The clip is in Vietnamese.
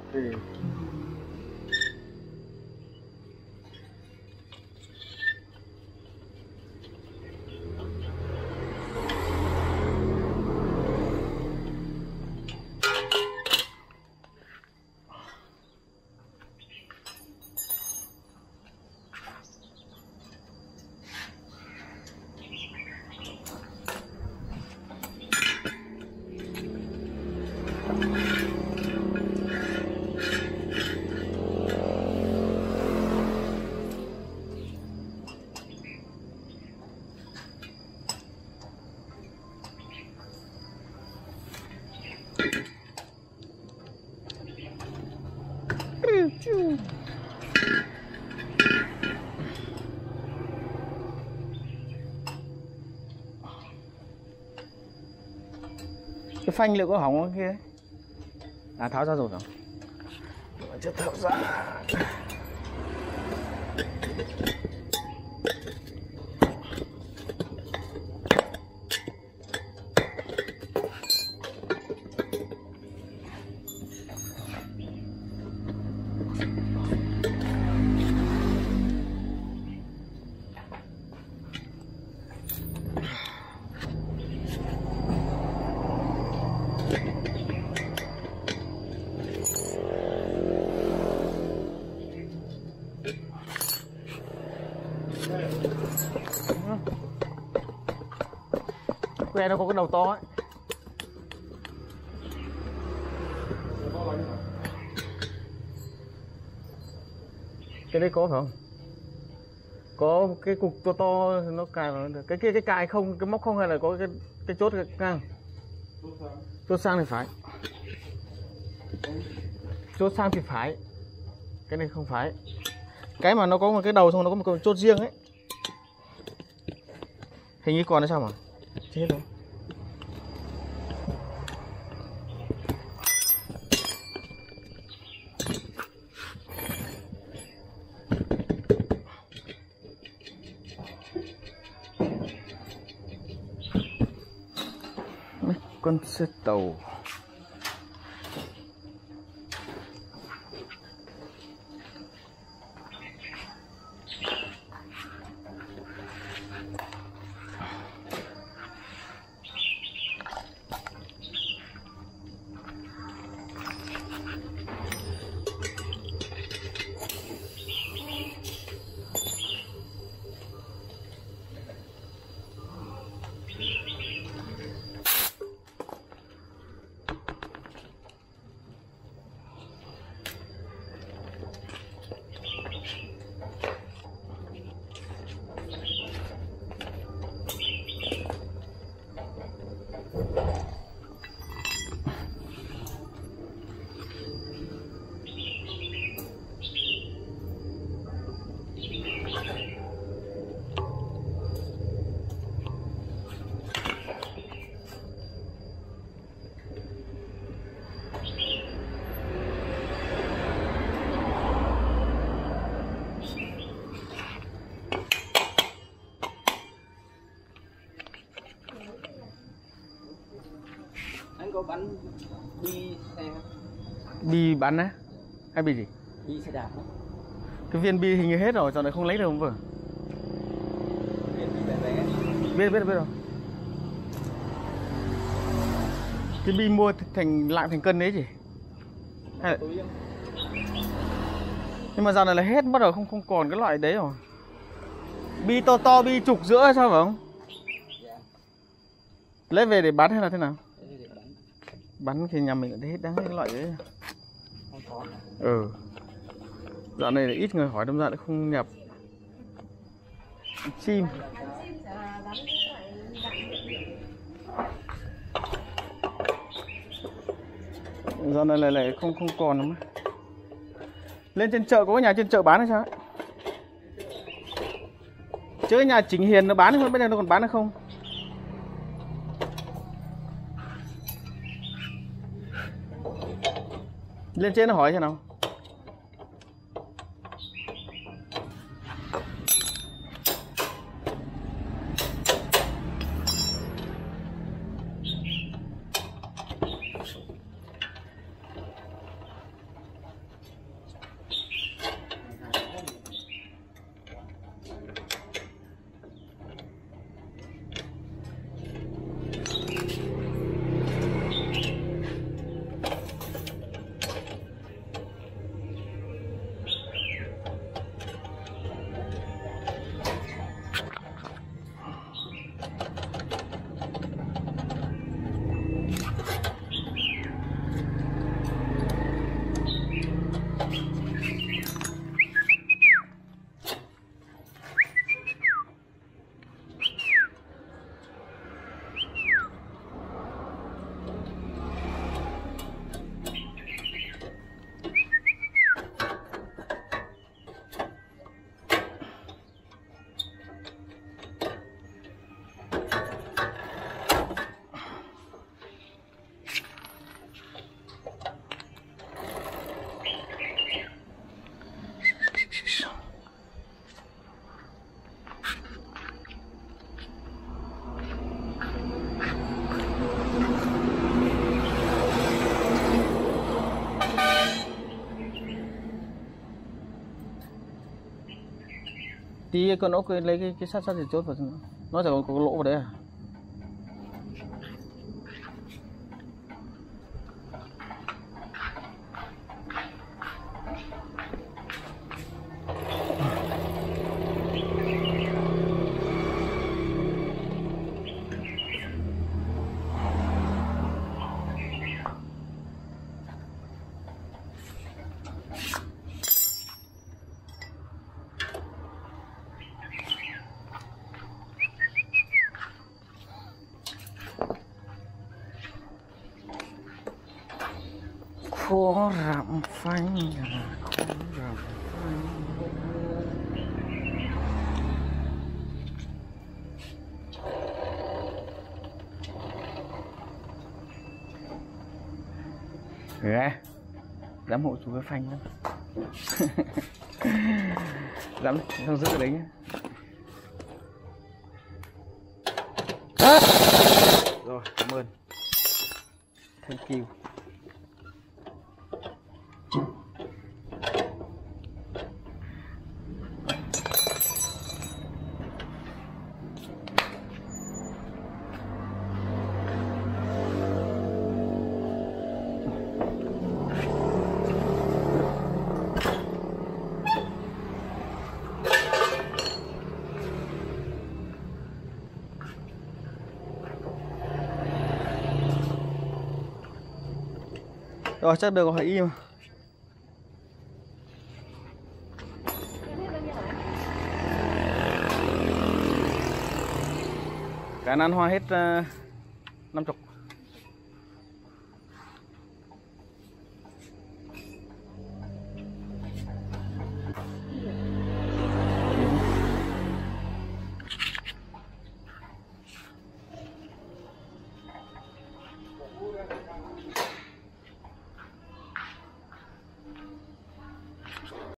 Ừ. Cái phanh liệu có hỏng không kia? À, tháo ra rồi hả? Chưa tháo ra. Que nó có cái đầu to ấy. Cái đấy có phải không? Có cái cục to to nó cài vào được. Cái kia cái cài không, cái móc không, hay là có cái chốt cái ngang? Chốt sang thì phải. Chốt sang thì phải. Cái này không phải. Cái mà nó có một cái đầu xong nó có một cái chốt riêng ấy. Hình như còn hay sao mà? Chết rồi. Mấy con xe tàu. Anh có bắn bi xe không? Bi bắn á? Hay bi gì? Bi xe đạp đó. Cái viên bi hình như hết rồi, giờ này không lấy được không vừa? Viên bi bé bé. Biết rồi. Cái bi mua thành lạng thành cân đấy gì? Hay là... Nhưng mà giờ này là hết, bắt đầu không còn cái loại đấy rồi. Bi to to, bi chục rưỡi hay sao phải không? Dạ. Lấy về để bán hay là thế nào? Bắn thì nhà mình cũng thấy hết đáng cái loại đấy. Không có. Ừ. Dạo này là ít người hỏi, đâm ra lại không nhập. Chim. Dạo này lại không còn nữa. Lên trên chợ, có cái nhà trên chợ bán hay sao ấy? Chứ cái nhà Chính Hiền nó bán hay không biết nó còn bán hay không? Lên trên nó hỏi thế nào? Tí con ốc lấy cái sắt thì chốt vào, nó sẽ có lỗ vào đấy à? Khó rạm phanh, khó rạm phanh. Ghê, dám hộ chú cái phanh đó. Dám, không giữ cái đấy nhá. Rồi, cảm ơn. Thank you. Rồi chắc được hỏi y mà. Cái ăn hoa hết 50.